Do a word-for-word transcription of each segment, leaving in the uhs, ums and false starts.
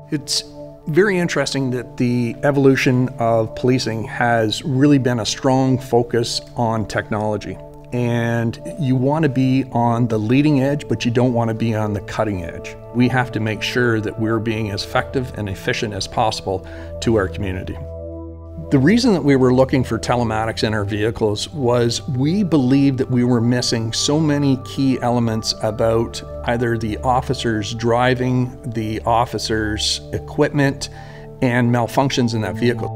It's very interesting that the evolution of policing has really been a strong focus on technology. And you want to be on the leading edge, but you don't want to be on the cutting edge. We have to make sure that we're being as effective and efficient as possible to our community. The reason that we were looking for telematics in our vehicles was we believed that we were missing so many key elements about either the officers driving, the officers' equipment, and malfunctions in that vehicle.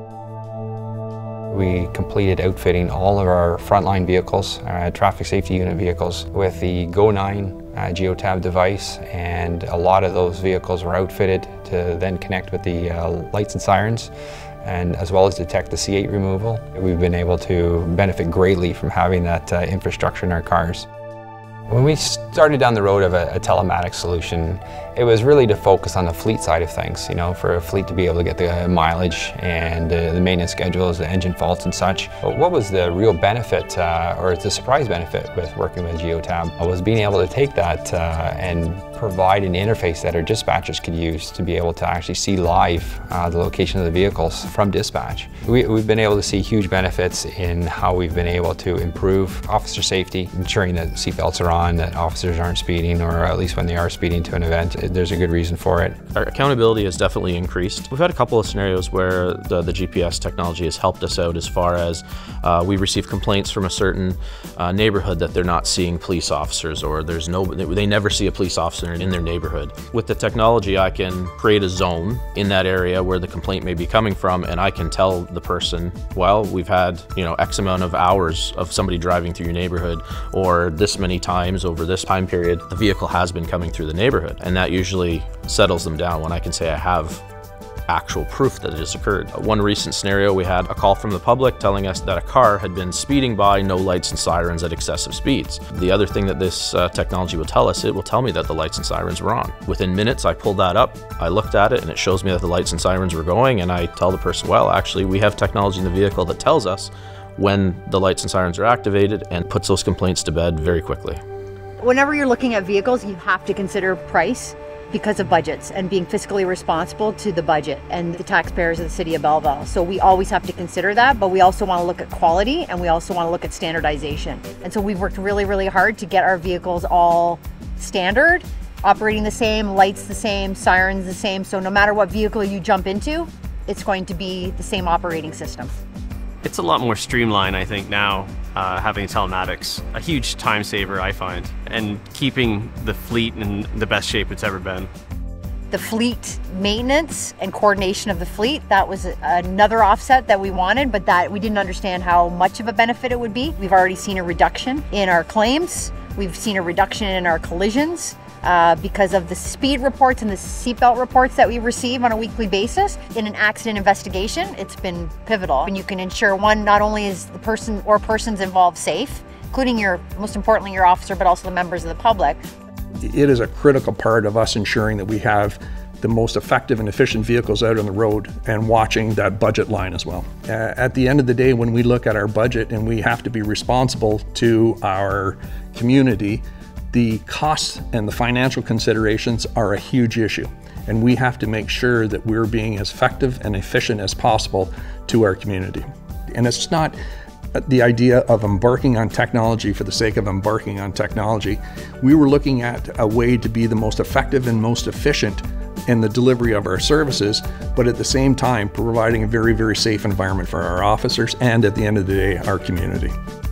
We completed outfitting all of our frontline vehicles, uh, traffic safety unit vehicles, with the Go nine uh, Geotab device, and a lot of those vehicles were outfitted to then connect with the uh, lights and sirens, and as well as detect the C eight removal. We've been able to benefit greatly from having that uh, infrastructure in our cars. When we started down the road of a, a telematics solution, it was really to focus on the fleet side of things, you know, for a fleet to be able to get the mileage and uh, the maintenance schedules, the engine faults and such. But what was the real benefit, uh, or the surprise benefit with working with Geotab, was being able to take that uh, and provide an interface that our dispatchers could use to be able to actually see live uh, the location of the vehicles from dispatch. We, we've been able to see huge benefits in how we've been able to improve officer safety, ensuring that seatbelts are on, that officers aren't speeding, or at least when they are speeding to an event, there's a good reason for it. Our accountability has definitely increased. We've had a couple of scenarios where the, the G P S technology has helped us out as far as uh, we receive complaints from a certain uh, neighborhood that they're not seeing police officers, or there's no, they never see a police officer in their neighborhood. With the technology, I can create a zone in that area where the complaint may be coming from, and I can tell the person, well, we've had, you know, X amount of hours of somebody driving through your neighborhood, or this many times over this time period, the vehicle has been coming through the neighborhood. And that usually settles them down when I can say I have actual proof that it has occurred. One recent scenario, we had a call from the public telling us that a car had been speeding by, no lights and sirens at excessive speeds. The other thing that this uh, technology will tell us, it will tell me that the lights and sirens were on. Within minutes, I pulled that up, I looked at it, and it shows me that the lights and sirens were going, and I tell the person, well, actually, we have technology in the vehicle that tells us when the lights and sirens are activated and puts those complaints to bed very quickly. Whenever you're looking at vehicles, you have to consider price because of budgets and being fiscally responsible to the budget and the taxpayers of the city of Belleville. So we always have to consider that, but we also want to look at quality, and we also want to look at standardization. And so we've worked really, really hard to get our vehicles all standard, operating the same, lights the same, sirens the same. So no matter what vehicle you jump into, it's going to be the same operating system. It's a lot more streamlined, I think, now, uh, having telematics. A huge time saver, I find, and keeping the fleet in the best shape it's ever been. The fleet maintenance and coordination of the fleet, that was another offset that we wanted, but that we didn't understand how much of a benefit it would be. We've already seen a reduction in our claims. We've seen a reduction in our collisions. Uh, because of the speed reports and the seatbelt reports that we receive on a weekly basis. In an accident investigation, it's been pivotal. And you can ensure, one, not only is the person or persons involved safe, including your, most importantly, your officer, but also the members of the public. It is a critical part of us ensuring that we have the most effective and efficient vehicles out on the road, and watching that budget line as well. Uh, at the end of the day, when we look at our budget and we have to be responsible to our community, the costs and the financial considerations are a huge issue, and we have to make sure that we're being as effective and efficient as possible to our community. And it's not the idea of embarking on technology for the sake of embarking on technology. We were looking at a way to be the most effective and most efficient in the delivery of our services, but at the same time providing a very, very safe environment for our officers and, at the end of the day, our community.